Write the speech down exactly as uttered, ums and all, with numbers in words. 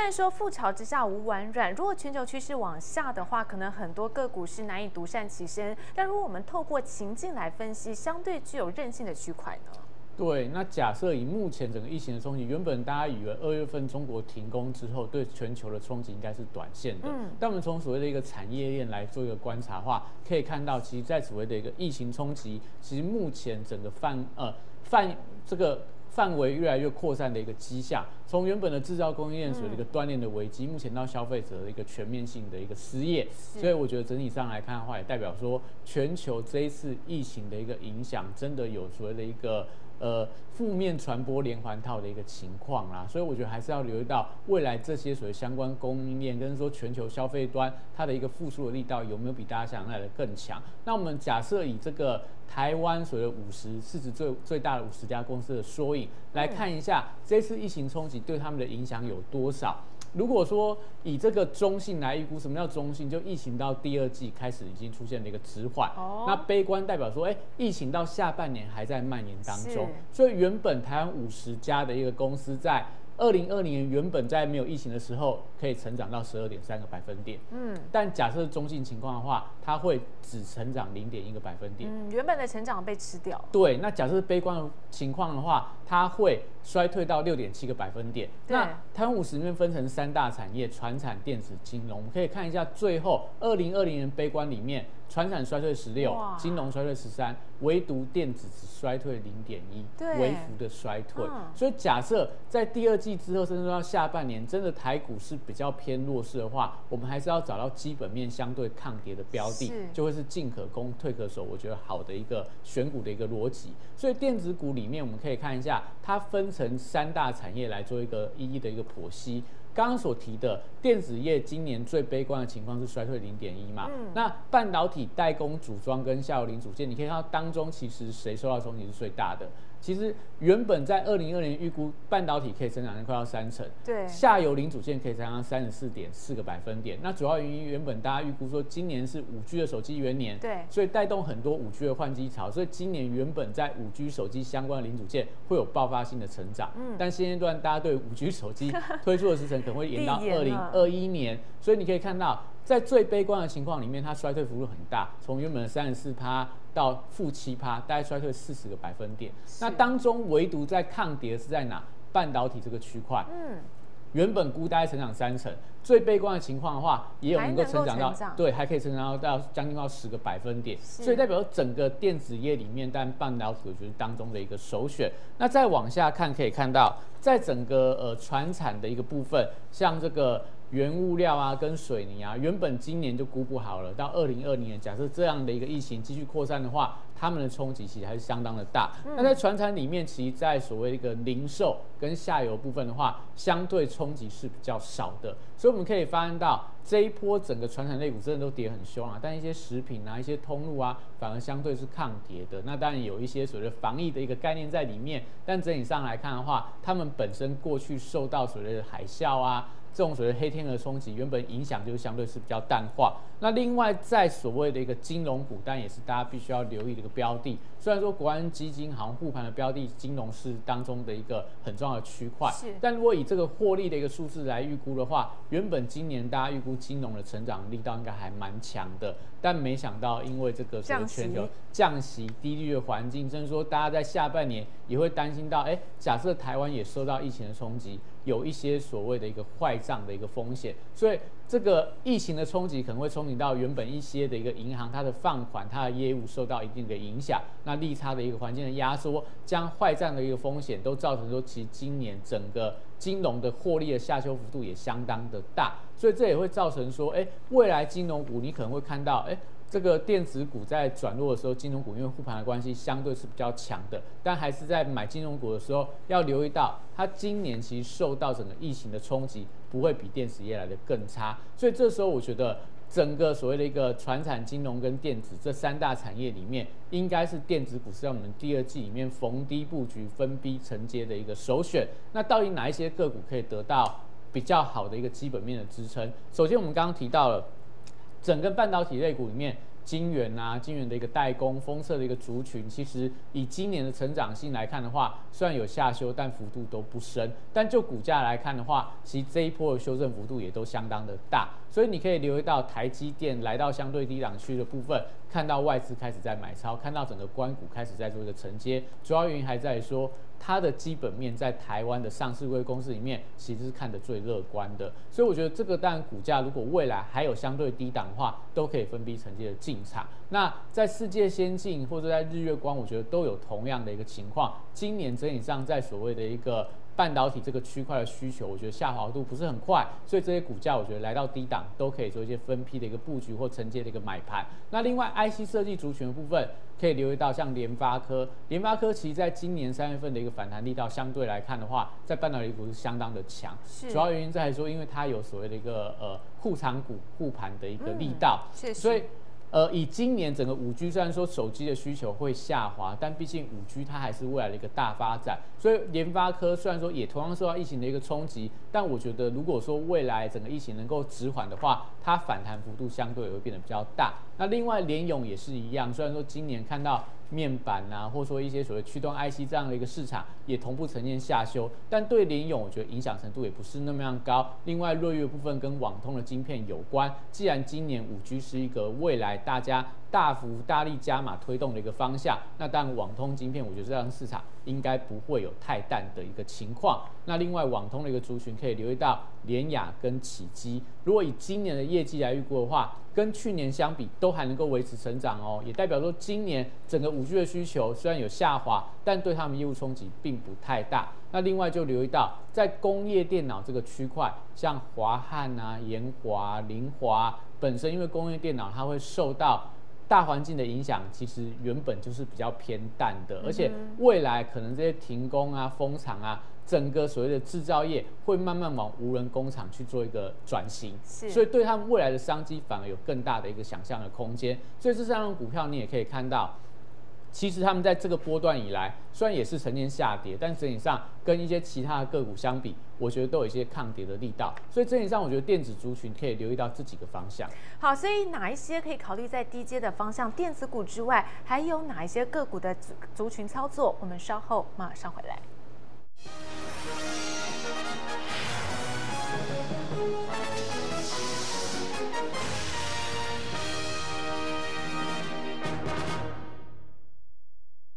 然说覆巢之下无完卵，如果全球趋势往下的话，可能很多个股是难以独善其身。但如果我们透过情境来分析，相对具有韧性的区块呢？ 对，那假设以目前整个疫情的冲击，原本大家以为二月份中国停工之后，对全球的冲击应该是短线的。嗯，但我们从所谓的一个产业链来做一个观察的话，可以看到，其实在所谓的一个疫情冲击，其实目前整个范呃范这个。范围越来越扩散的一个迹象，从原本的制造供应链所的一个断裂的危机，目前到消费者的一个全面性的一个失业，所以我觉得整体上来看的话，也代表说全球这一次疫情的一个影响，真的有所谓的一个呃负面传播连环套的一个情况啦。所以我觉得还是要留意到未来这些所谓相关供应链跟说全球消费端它的一个复苏的力道有没有比大家想象来的更强？那我们假设以这个台湾所谓的五十市值最最大的五十家公司的缩影来看一下，这次疫情冲击对他们的影响有多少？如果说以这个中性来预估，什么叫中性？就疫情到第二季开始已经出现了一个迟缓，哦、那悲观代表说，哎，疫情到下半年还在蔓延当中，所以原本台湾五十家的一个公司在二零二零年原本在没有疫情的时候可以成长到十二点三个百分点，嗯，但假设中性情况的话，它会只成长零点一个百分点， 嗯，原本的成长被吃掉。 对，那假设悲观的情况的话，它会衰退到六点七个百分点。那台湾五十里面分成三大产业：传产、电子、金融。我们可以看一下，最后二零二零年悲观里面，传产衰退十六，金融衰退十三，唯独电子只衰退零点一，微幅的衰退。嗯、所以假设在第二季之后，甚至到下半年，真的台股是比较偏弱势的话，我们还是要找到基本面相对抗跌的标的，就会是进可攻、退可守。我觉得好的一个选股的一个逻辑。所以电子股里面，我们可以看一下，它分成三大产业来做一个一一的一个剖析。刚刚所提的电子业今年最悲观的情况是衰退零点一嘛？嗯、那半导体代工组装跟下游零组件，你可以看到当中其实谁受到冲击是最大的？其实原本在二零二零年预估半导体可以增长快要三成，对，下游零组件可以增长三十四点四个百分点。那主要原因原本大家预估说今年是五 G 的手机元年，对，所以带动很多五 G 的换机潮，所以今年原本在五 G 手机相关的零组件会有爆发性的成长。嗯，但现阶段大家对五 G 手机推出的时程可能会延到二零二一年，所以你可以看到。在最悲观的情况里面，它衰退幅度很大，从原本的三十四趴到负七趴，大概衰退四十个百分点。那当中唯独在抗跌是在哪？半导体这个区块，嗯，原本估大概成长三成，最悲观的情况的话，也有能够成长到，对，还可以成长到将近到十个百分点，所以代表整个电子业里面，但半导体我觉得当中的一个首选。那再往下看，可以看到，在整个呃传产的一个部分，像这个。原物料啊，跟水泥啊，原本今年就估不好了，到二零二零年，假设这样的一个疫情继续扩散的话，他们的冲击其实还是相当的大。嗯、那在传产里面，其实在所谓的一个零售跟下游部分的话，相对冲击是比较少的，所以我们可以发现到这一波整个传产类股真的都跌很凶啊，但一些食品啊、一些通路啊，反而相对是抗跌的。那当然有一些所谓的防疫的一个概念在里面，但整体上来看的话，他们本身过去受到所谓的海啸啊。这种所谓黑天鹅冲击，原本影响就是相对是比较淡化。那另外在所谓的一个金融股，当然也是大家必须要留意的一个标的。虽然说国安基金好像护盘的标的，金融是当中的一个很重要的区块，但如果以这个获利的一个数字来预估的话，原本今年大家预估金融的成长力道应该还蛮强的，但没想到因为这个所谓全球降息、低利率的环境，甚至说大家在下半年也会担心到，哎，假设台湾也受到疫情的冲击，有一些所谓的一个坏账的一个风险，所以这个疫情的冲击可能会冲击到原本一些的一个银行，它的放款、它的业务受到一定的影响，那利差的一个环境的压缩，将坏账的一个风险都造成说，其实今年整个金融的获利的下修幅度也相当的大，所以这也会造成说，哎，未来金融股你可能会看到，哎。这个电子股在转弱的时候，金融股因为护盘的关系，相对是比较强的。但还是在买金融股的时候，要留意到，它今年其实受到整个疫情的冲击，不会比电子业来的更差。所以这时候，我觉得整个所谓的一个传产、金融跟电子这三大产业里面，应该是电子股是在我们第二季里面逢低布局、分批承接的一个首选。那到底哪一些个股可以得到比较好的一个基本面的支撑？首先，我们刚刚提到了。整个半导体类股里面， 晶圆啊、晶圆的一个代工、封测的一个族群，其实以今年的成长性来看的话，虽然有下修，但幅度都不深。但就股价来看的话，其实这一波的修正幅度也都相当的大，所以你可以留意到台积电来到相对低档区的部分，看到外资开始在买超，看到整个官股开始在做一个承接，主要原因还在于说它的基本面在台湾的上市柜公司里面其实是看得最乐观的，所以我觉得这个当然股价如果未来还有相对低档的话，都可以分批承接的进场。那在世界先进或者在日月光，我觉得都有同样的一个情况。今年整体上在所谓的一个半导体这个区块的需求，我觉得下滑度不是很快，所以这些股价我觉得来到低档都可以做一些分批的一个布局或承接的一个买盘。那另外 I C 设计族群的部分，可以留意到像联发科，联发科其实在今年三月份的一个反弹力道相对来看的话，在半导体股是相当的强，主要原因在于说，因为它有所谓的一个呃护长股护盘的一个力道， 嗯、 所以。呃，以今年整个五 G 虽然说手机的需求会下滑，但毕竟五 G 它还是未来的一个大发展，所以联发科虽然说也同样受到疫情的一个冲击，但我觉得如果说未来整个疫情能够止缓的话，它反弹幅度相对也会变得比较大。那另外联咏也是一样，虽然说今年看到面板啊，或者说一些所谓驱动 I C 这样的一个市场也同步呈现下修，但对联咏我觉得影响程度也不是那么样高。另外弱月部分跟网通的晶片有关，既然今年五 G 是一个未来大家大幅大力加码推动的一个方向，那当然网通晶片我觉得这样市场应该不会有太淡的一个情况。那另外网通的一个族群可以留意到联亚跟启基，如果以今年的业绩来预估的话，跟去年相比都还能够维持成长哦，也代表说今年整个五 G 的需求虽然有下滑，但对他们业务冲击并不太大。那另外就留意到在工业电脑这个区块，像华汉啊、研华、凌华，本身因为工业电脑它会受到大环境的影响，其实原本就是比较偏淡的，而且未来可能这些停工啊、封厂啊，整个所谓的制造业会慢慢往无人工厂去做一个转型，所以对他们未来的商机反而有更大的一个想象的空间。所以这三种股票你也可以看到，其实他们在这个波段以来，虽然也是呈现下跌，但整体上跟一些其他的个股相比，我觉得都有一些抗跌的力道。所以整体上，我觉得电子族群可以留意到这几个方向。 好，所以哪一些可以考虑在低阶的方向？电子股之外，还有哪一些个股的族群操作？我们稍后马上回来。